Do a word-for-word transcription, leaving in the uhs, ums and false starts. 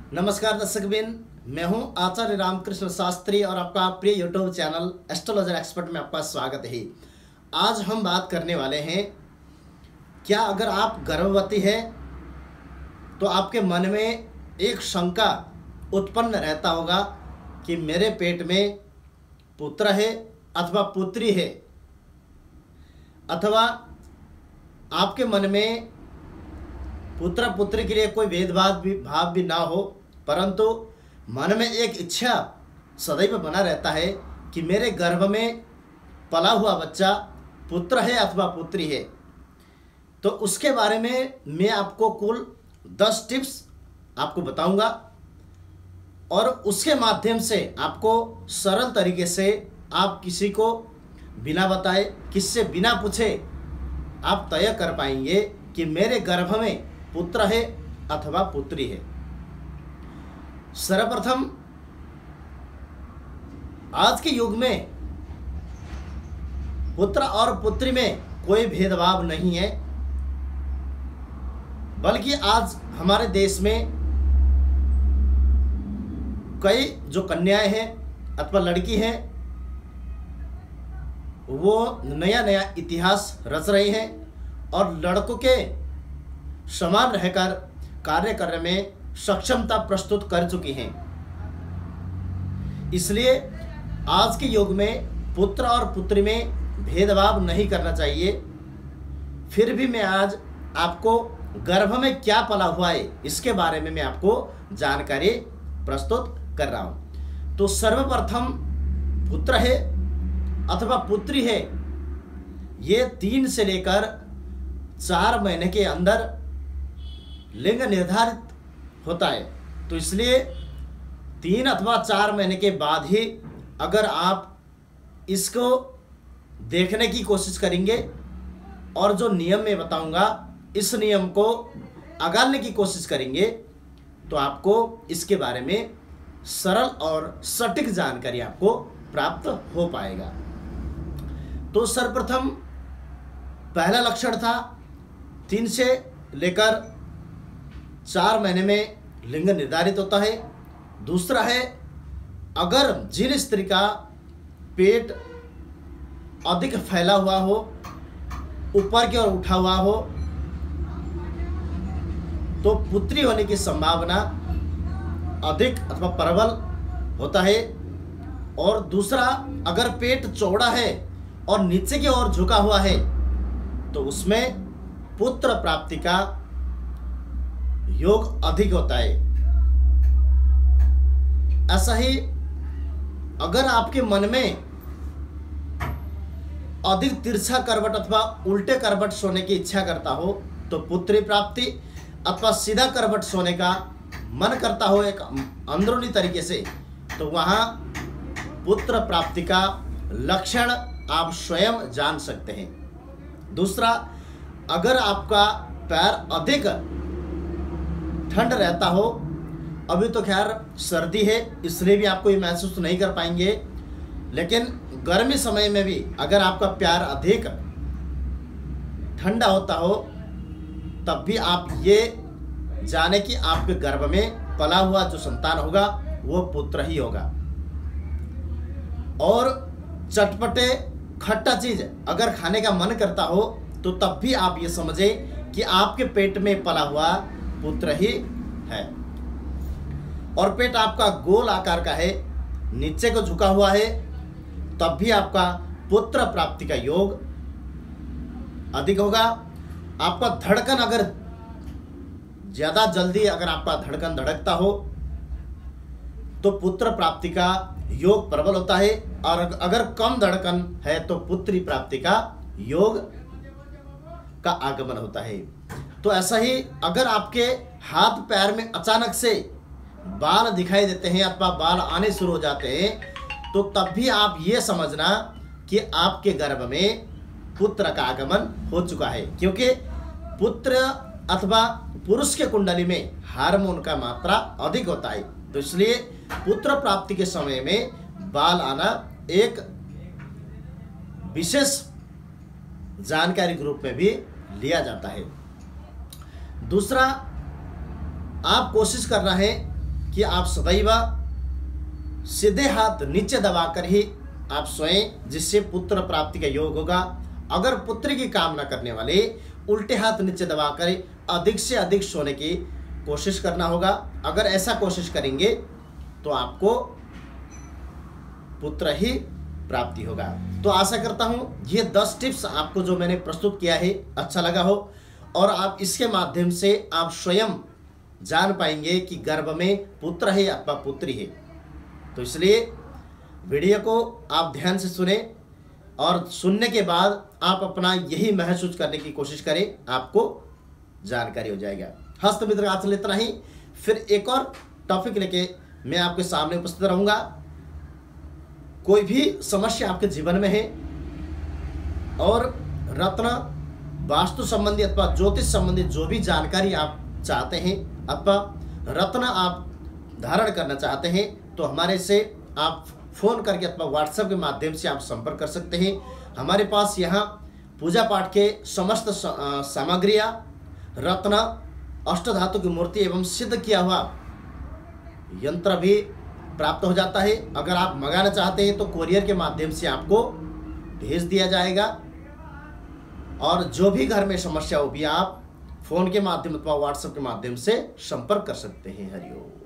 नमस्कार दर्शकबिन, मैं हूं आचार्य रामकृष्ण शास्त्री और आपका प्रिय यूट्यूब चैनल एस्ट्रोलॉजर एक्सपर्ट में आपका स्वागत है। आज हम बात करने वाले हैं, क्या अगर आप गर्भवती हैं तो आपके मन में एक शंका उत्पन्न रहता होगा कि मेरे पेट में पुत्र है अथवा पुत्री है, अथवा आपके मन में पुत्र पुत्री के लिए कोई भेदभाव भी भाव भी ना हो, परंतु मन में एक इच्छा सदैव बना रहता है कि मेरे गर्भ में पला हुआ बच्चा पुत्र है अथवा पुत्री है। तो उसके बारे में मैं आपको कुल दस टिप्स आपको बताऊंगा और उसके माध्यम से आपको सरल तरीके से आप किसी को बिना बताए, किससे बिना पूछे आप तय कर पाएंगे कि मेरे गर्भ में पुत्र है अथवा पुत्री है। सर्वप्रथम, आज के युग में पुत्र और पुत्री में कोई भेदभाव नहीं है, बल्कि आज हमारे देश में कई जो कन्याएं हैं अथवा लड़की हैं वो नया नया इतिहास रच रही हैं और लड़कों के समान रहकर कार्य करने में सक्षमता प्रस्तुत कर चुकी हैं। इसलिए आज के युग में पुत्र और पुत्री में भेदभाव नहीं करना चाहिए। फिर भी मैं आज आपको गर्भ में क्या पला हुआ है इसके बारे में मैं आपको जानकारी प्रस्तुत कर रहा हूं। तो सर्वप्रथम, पुत्र है अथवा पुत्री है, ये तीन से लेकर चार महीने के अंदर लिंग निर्धारित होता है। तो इसलिए तीन अथवा चार महीने के बाद ही अगर आप इसको देखने की कोशिश करेंगे और जो नियम मैं बताऊंगा इस नियम को अगालने की कोशिश करेंगे तो आपको इसके बारे में सरल और सटीक जानकारी आपको प्राप्त हो पाएगा। तो सर्वप्रथम पहला लक्षण था, तीन से लेकर चार महीने में लिंग निर्धारित होता है। दूसरा है, अगर जिन स्त्री का पेट अधिक फैला हुआ हो, ऊपर की ओर उठा हुआ हो, तो पुत्री होने की संभावना अधिक अथवा प्रबल होता है। और दूसरा, अगर पेट चौड़ा है और नीचे की ओर झुका हुआ है तो उसमें पुत्र प्राप्ति का योग अधिक होता है। ऐसा ही अगर आपके मन में अधिक तिरछा करवट अथवा उल्टे करवट सोने की इच्छा करता हो तो पुत्री प्राप्ति, अथवा सीधा करवट सोने का मन करता हो एक अंदरूनी तरीके से, तो वहां पुत्र प्राप्ति का लक्षण आप स्वयं जान सकते हैं। दूसरा, अगर आपका पैर अधिक ठंड रहता हो, अभी तो खैर सर्दी है इसलिए भी आपको ये महसूस नहीं कर पाएंगे, लेकिन गर्मी समय में भी अगर आपका पैर अधिक ठंडा होता हो तब भी आप ये जाने कि आपके गर्भ में पला हुआ जो संतान होगा वो पुत्र ही होगा। और चटपटे खट्टा चीज अगर खाने का मन करता हो तो तब भी आप ये समझें कि आपके पेट में पला हुआ पुत्र ही है। और पेट आपका गोल आकार का है, नीचे को झुका हुआ है, तब भी आपका पुत्र प्राप्ति का योग अधिक होगा। आपका धड़कन अगर ज्यादा जल्दी अगर आपका धड़कन धड़कता हो तो पुत्र प्राप्ति का योग प्रबल होता है, और अगर कम धड़कन है तो पुत्री प्राप्ति का योग का आगमन होता है। तो ऐसा ही अगर आपके हाथ पैर में अचानक से बाल दिखाई देते हैं अथवा बाल आने शुरू हो जाते हैं तो तब भी आप ये समझना कि आपके गर्भ में पुत्र का आगमन हो चुका है, क्योंकि पुत्र अथवा पुरुष के कुंडली में हार्मोन का मात्रा अधिक होता है। तो इसलिए पुत्र प्राप्ति के समय में बाल आना एक विशेष जानकारी के रूप में भी लिया जाता है। दूसरा, आप कोशिश करना है कि आप सदैव सीधे हाथ नीचे दबाकर ही आप सोएं, जिससे पुत्र प्राप्ति का योग होगा। अगर पुत्र की कामना करने वाले उल्टे हाथ नीचे दबाकर अधिक से अधिक सोने की कोशिश करना होगा। अगर ऐसा कोशिश करेंगे तो आपको पुत्र ही प्राप्ति होगा। तो आशा करता हूं ये दस टिप्स आपको जो मैंने प्रस्तुत किया है अच्छा लगा हो, और आप इसके माध्यम से आप स्वयं जान पाएंगे कि गर्भ में पुत्र है अथवा पुत्री है। तो इसलिए वीडियो को आप ध्यान से सुने, और सुनने के बाद आप अपना यही महसूस करने की कोशिश करें, आपको जानकारी हो जाएगा। हस्त मित्र आज से इतना ही, फिर एक और टॉपिक लेके मैं आपके सामने उपस्थित रहूंगा। कोई भी समस्या आपके जीवन में है और रत्न वास्तु संबंधी अथवा ज्योतिष संबंधी जो भी जानकारी आप चाहते हैं अथवा रत्न आप धारण करना चाहते हैं, तो हमारे से आप फोन करके अथवा व्हाट्सएप के माध्यम से आप संपर्क कर सकते हैं। हमारे पास यहाँ पूजा पाठ के समस्त सामग्रियाँ, रत्न, अष्टधातु की मूर्ति एवं सिद्ध किया हुआ यंत्र भी प्राप्त हो जाता है। अगर आप मंगाना चाहते हैं तो कोरियर के माध्यम से आपको भेज दिया जाएगा, और जो भी घर में समस्या हो भी आप फोन के माध्यम अथवा व्हाट्सएप के माध्यम से संपर्क कर सकते हैं। हरिओम।